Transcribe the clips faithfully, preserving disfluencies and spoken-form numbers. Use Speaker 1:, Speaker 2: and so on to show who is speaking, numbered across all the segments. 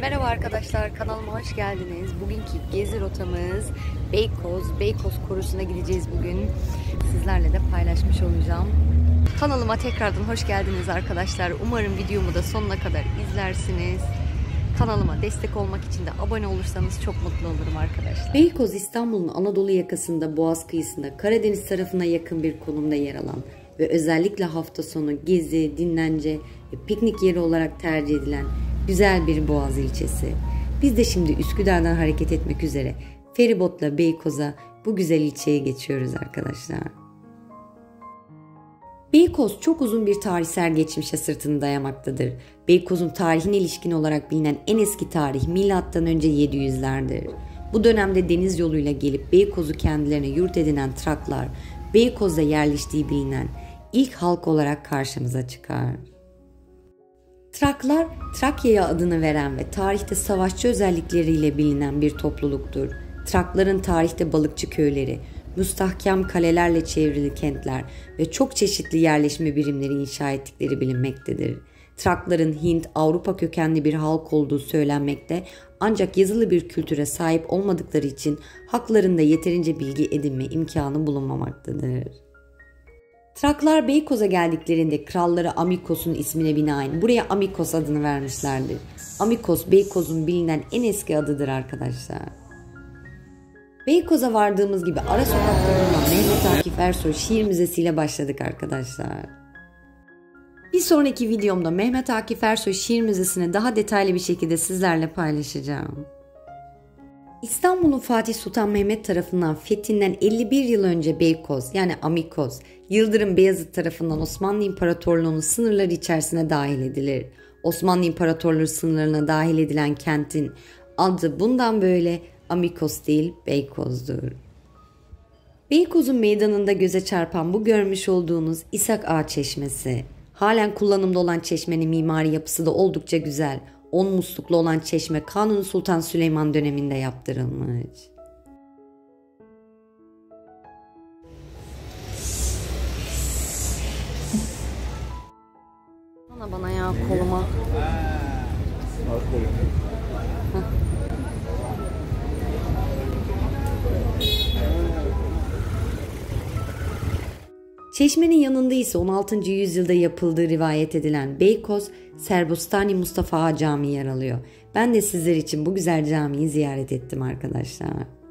Speaker 1: Merhaba arkadaşlar, kanalıma hoş geldiniz. Bugünkü gezi rotamız Beykoz, Beykoz Korusu'na gideceğiz bugün. Sizlerle de paylaşmış olacağım. Kanalıma tekrardan hoş geldiniz arkadaşlar. Umarım videomu da sonuna kadar izlersiniz. Kanalıma destek olmak için de abone olursanız çok mutlu olurum arkadaşlar. Beykoz, İstanbul'un Anadolu yakasında, Boğaz kıyısında, Karadeniz tarafına yakın bir konumda yer alan ve özellikle hafta sonu gezi, dinlence ve piknik yeri olarak tercih edilen güzel bir Boğaz ilçesi. Biz de şimdi Üsküdar'dan hareket etmek üzere feribotla Beykoz'a, bu güzel ilçeye geçiyoruz arkadaşlar. Beykoz çok uzun bir tarihsel geçmişe sırtını dayamaktadır. Beykoz'un tarihine ilişkin olarak bilinen en eski tarih milattan önce yedi yüzlerdir. Bu dönemde deniz yoluyla gelip Beykoz'u kendilerine yurt edinen Traklar, Beykoz'da yerleştiği bilinen ilk halk olarak karşımıza çıkar. Traklar, Trakya'ya adını veren ve tarihte savaşçı özellikleriyle bilinen bir topluluktur. Trakların tarihte balıkçı köyleri, müstahkem kalelerle çevrili kentler ve çok çeşitli yerleşme birimleri inşa ettikleri bilinmektedir. Trakların Hint, Avrupa kökenli bir halk olduğu söylenmekte, ancak yazılı bir kültüre sahip olmadıkları için haklarında yeterince bilgi edinme imkanı bulunmamaktadır. Traklar Beykoz'a geldiklerinde kralları Amikos'un ismine binaen buraya Amikos adını vermişlerdir. Amikos, Beykoz'un bilinen en eski adıdır arkadaşlar. Beykoz'a vardığımız gibi ara sokakta bulunan Mehmet Akif Ersoy Şiir Müzesi ile başladık arkadaşlar. Bir sonraki videomda Mehmet Akif Ersoy Şiir Müzesi'ni daha detaylı bir şekilde sizlerle paylaşacağım. İstanbul'un Fatih Sultan Mehmet tarafından fethinden elli bir yıl önce Beykoz yani Amikos, Yıldırım Beyazıt tarafından Osmanlı İmparatorluğu'nun sınırları içerisine dahil edilir. Osmanlı İmparatorluğu sınırlarına dahil edilen kentin adı bundan böyle Amikos değil Beykoz'dur. Beykoz'un meydanında göze çarpan bu görmüş olduğunuz İshak Ağa Çeşmesi. Halen kullanımda olan çeşmenin mimari yapısı da oldukça güzel. on musluklu olan çeşme Kanuni Sultan Süleyman döneminde yaptırılmış. Bana bana ya koluma. Çeşmenin yanında ise on altıncı yüzyılda yapıldığı rivayet edilen Beykoz Serbustani Mustafa Ağa Camii yer alıyor. Ben de sizler için bu güzel camiyi ziyaret ettim arkadaşlar.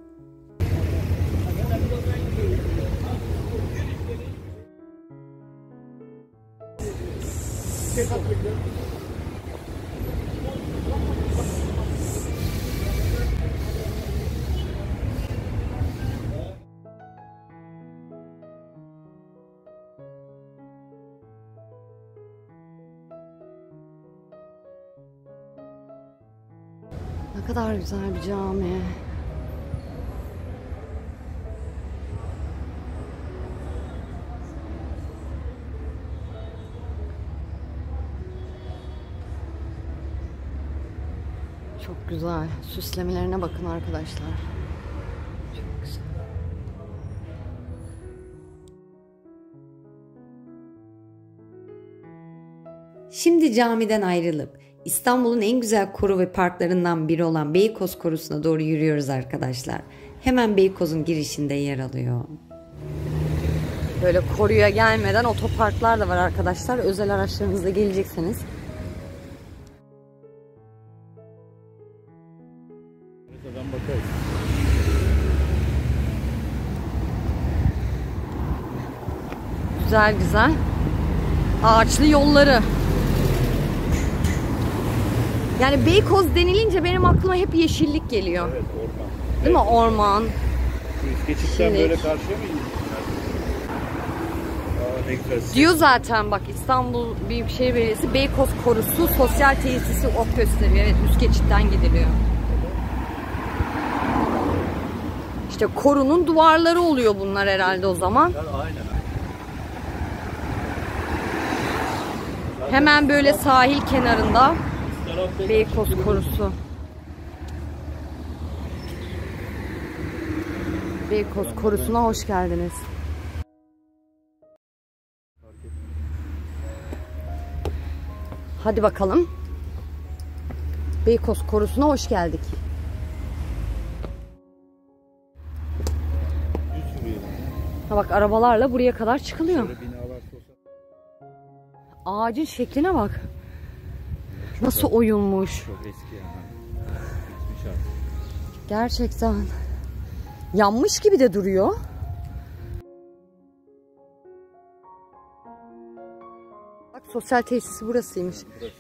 Speaker 1: Ne kadar güzel bir cami. Çok güzel. Süslemelerine bakın arkadaşlar. Çok güzel. Şimdi camiden ayrılıp İstanbul'un en güzel koru ve parklarından biri olan Beykoz Korusu'na doğru yürüyoruz arkadaşlar. Hemen Beykoz'un girişinde yer alıyor. Böyle koruya gelmeden otoparklar da var arkadaşlar. Özel araçlarınızla gelecekseniz. Güzel güzel. Ağaçlı yolları. Yani Beykoz denilince benim aklıma hep yeşillik geliyor.
Speaker 2: Evet, orman.
Speaker 1: Değil
Speaker 2: evet.
Speaker 1: mi? Orman.
Speaker 2: Üst geçitten böyle karşıya mı gidiyorsun? Aa, ne güzel.
Speaker 1: Diyor zaten bak, İstanbul Büyükşehir Belediyesi Beykoz Korusu Sosyal Tesisi ok gösteriyor. Evet, üst geçitten gidiliyor. İşte korunun duvarları oluyor bunlar herhalde o zaman.
Speaker 2: Aynen.
Speaker 1: Hemen böyle sahil kenarında Beykoz Korusu. Beykoz Korusu'na hoş geldiniz. Hadi bakalım. Beykoz Korusu'na hoş geldik. Ha bak, arabalarla buraya kadar çıkılıyor. Ağacın şekline bak. Nasıl oyulmuş.
Speaker 2: Çok eski yani.
Speaker 1: Gerçekten. Yanmış gibi de duruyor. Bak, sosyal tesisi burasıymış.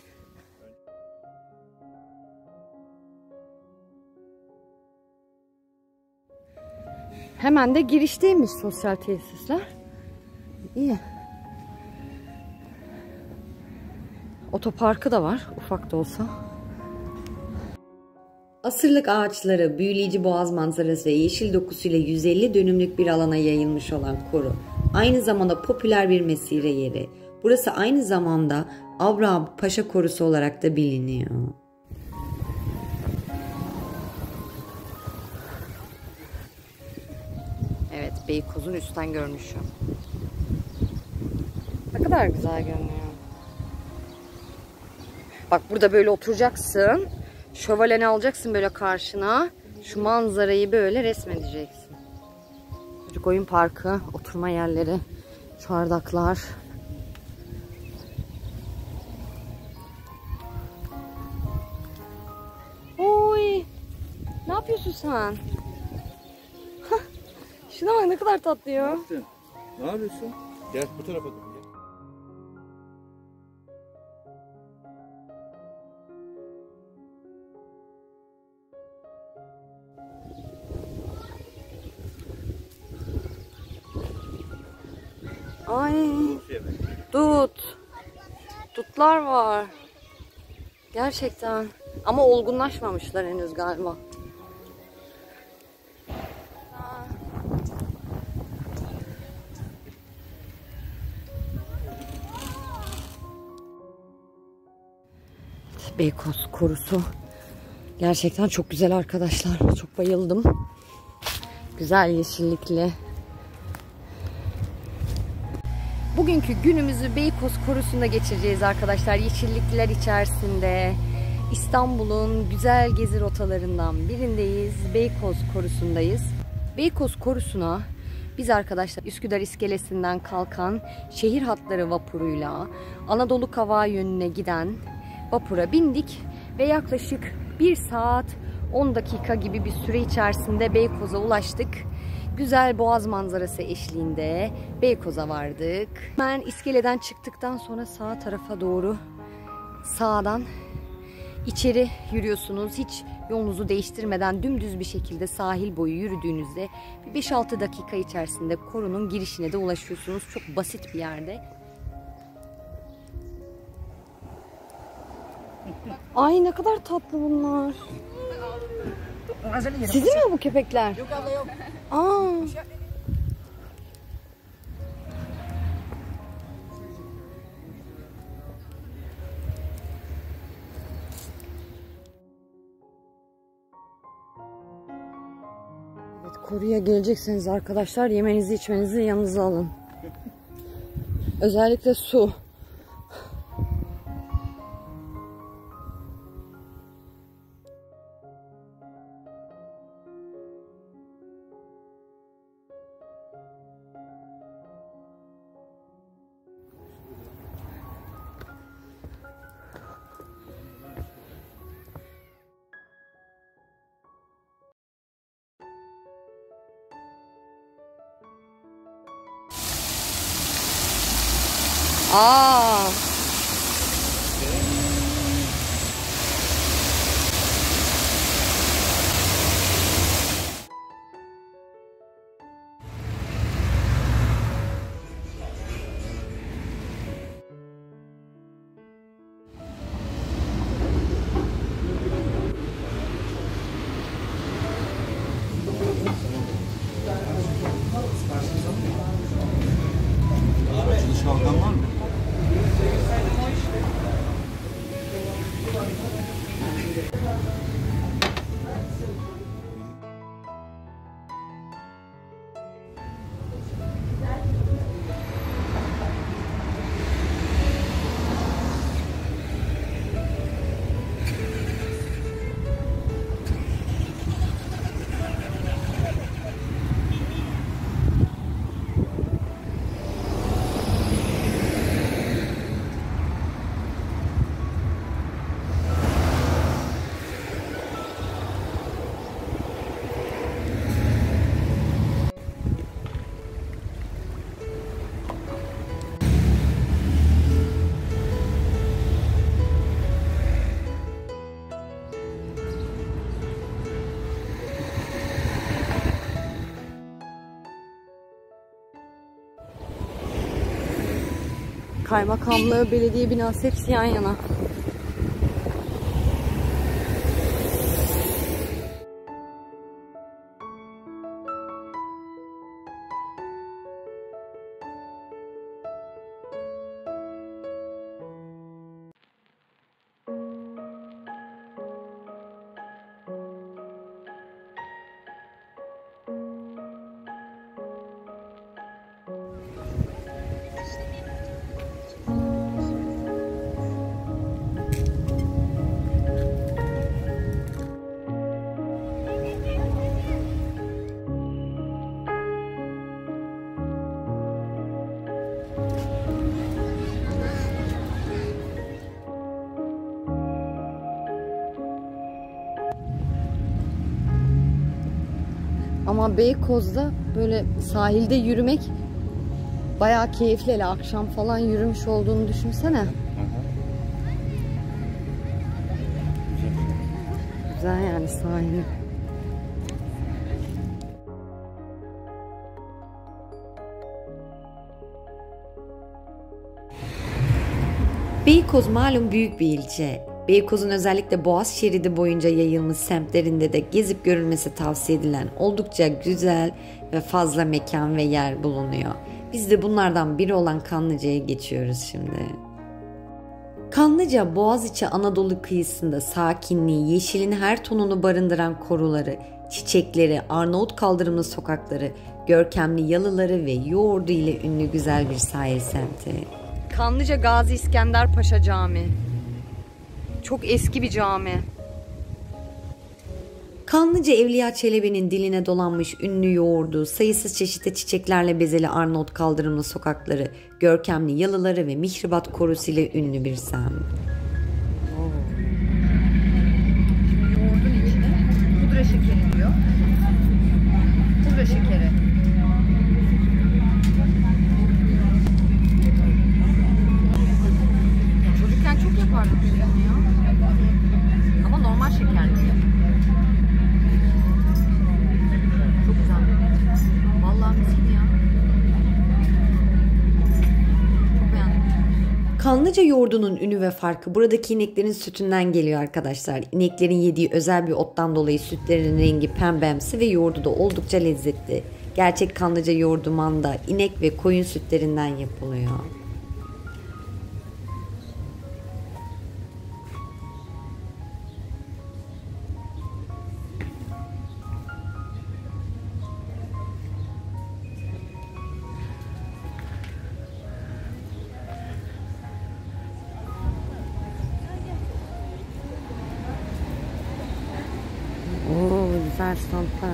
Speaker 1: Hemen de girişteymiş sosyal tesisler. İyi. Otoparkı da var, ufak da olsa. Asırlık ağaçları, büyüleyici boğaz manzarası ve yeşil dokusuyla yüz elli dönümlük bir alana yayılmış olan koru, aynı zamanda popüler bir mesire yeri. Burası aynı zamanda Abraham Paşa Korusu olarak da biliniyor. Evet, Beykoz'un üstten görünüşü. Ne kadar güzel görünüyor. Bak, burada böyle oturacaksın. Şövaleni alacaksın böyle karşına. Şu manzarayı böyle resmedeceksin. Çocuk oyun parkı, oturma yerleri, çardaklar. Oy! Ne yapıyorsun sen? Şuna bak, ne kadar tatlı ya.
Speaker 2: Ne yapıyorsun? Gel bu tarafa dön. Gel.
Speaker 1: Ay, dut. Dutlar var. Gerçekten. Ama olgunlaşmamışlar henüz galiba. Beykoz Korusu. Gerçekten çok güzel arkadaşlar. Çok bayıldım. Güzel yeşillikli. Bugünkü günümüzü Beykoz Korusu'nda geçireceğiz arkadaşlar. Yeşillikler içerisinde İstanbul'un güzel gezi rotalarından birindeyiz. Beykoz Korusu'ndayız. Beykoz Korusu'na biz arkadaşlar Üsküdar iskelesinden kalkan şehir hatları vapuruyla Anadolu Kavağı yönüne giden vapura bindik ve yaklaşık bir saat on dakika gibi bir süre içerisinde Beykoz'a ulaştık. Güzel boğaz manzarası eşliğinde Beykoz'a vardık. Hemen iskeleden çıktıktan sonra sağ tarafa doğru sağdan içeri yürüyorsunuz. Hiç yolunuzu değiştirmeden dümdüz bir şekilde sahil boyu yürüdüğünüzde beş altı dakika içerisinde korunun girişine de ulaşıyorsunuz. Çok basit bir yerde. Ay, ne kadar tatlı bunlar. Sizin mi bu köpekler? Yok abla, yok. Aa. Evet, koruya gelecekseniz arkadaşlar yemenizi içmenizi yanınıza alın. Özellikle su. Aa.
Speaker 2: Şalgam var mı?
Speaker 1: Kaymakamlığı, belediye binası hepsi yan yana. Ama Beykoz'da böyle sahilde yürümek bayağı keyifli. Hele akşam falan yürümüş olduğunu düşünsene. Güzel yani sahil. Beykoz malum büyük bir ilçe. Beykoz'un özellikle Boğaz şeridi boyunca yayılmış semtlerinde de gezip görülmesi tavsiye edilen oldukça güzel ve fazla mekan ve yer bulunuyor. Biz de bunlardan biri olan Kanlıca'ya geçiyoruz şimdi. Kanlıca, Boğaziçi Anadolu kıyısında sakinliği, yeşilin her tonunu barındıran koruları, çiçekleri, Arnavut kaldırımlı sokakları, görkemli yalıları ve yoğurdu ile ünlü güzel bir sahil semti. Kanlıca Gazi İskender Paşa Camii. Çok eski bir cami. Kanlıca Evliya Çelebi'nin diline dolanmış ünlü yoğurdu, sayısız çeşitli çiçeklerle bezeli Arnavut kaldırımlı sokakları, görkemli yalıları ve mihribat korusu ile ünlü bir semt. Yoğurdun içine pudra şekeri diyor. Pudra şekeri. Çocukken çok yapardık biz bunu ya. Ama normal şekerli. Çok güzel. Vallahi miskin ya. Çok beğendim. Kanlıca yoğurdunun ünü ve farkı buradaki ineklerin sütünden geliyor arkadaşlar. İneklerin yediği özel bir ottan dolayı sütlerinin rengi pembemsi ve yoğurdu da oldukça lezzetli. Gerçek Kanlıca yoğurdu manda, inek ve koyun sütlerinden yapılıyor. Oo, güzel standlar.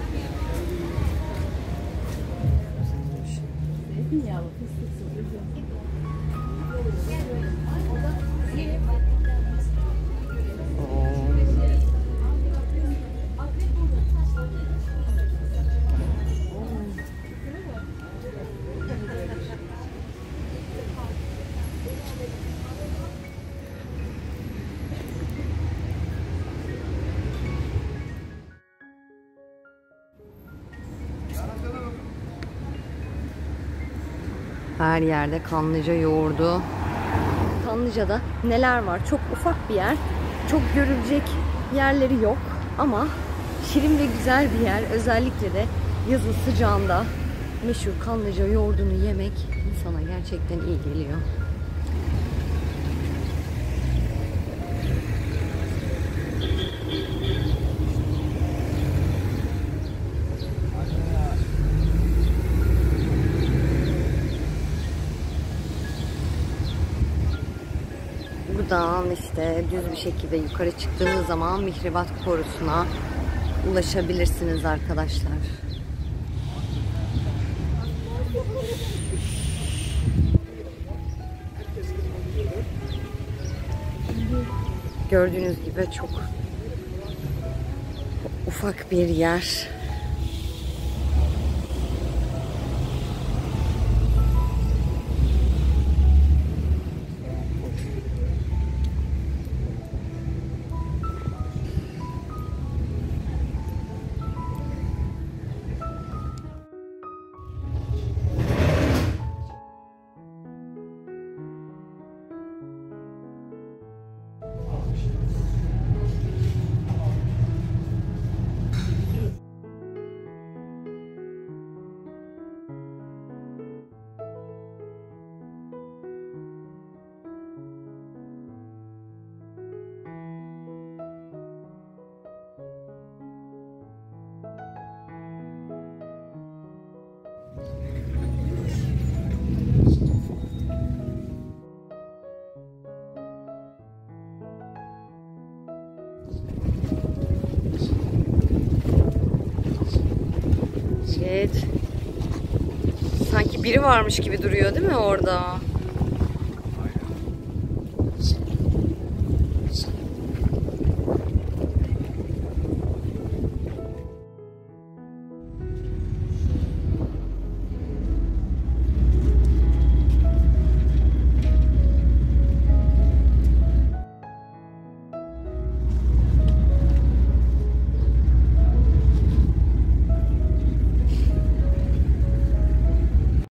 Speaker 1: Her yerde Kanlıca yoğurdu. Kanlıca'da neler var? Çok ufak bir yer. Çok görülecek yerleri yok. Ama şirin ve güzel bir yer. Özellikle de yazın sıcağında meşhur Kanlıca yoğurdunu yemek insana gerçekten iyi geliyor. Buradan işte düz bir şekilde yukarı çıktığınız zaman Mihribat Korusu'na ulaşabilirsiniz arkadaşlar. Gördüğünüz gibi çok ufak bir yer. biri varmış gibi duruyor değil mi orada?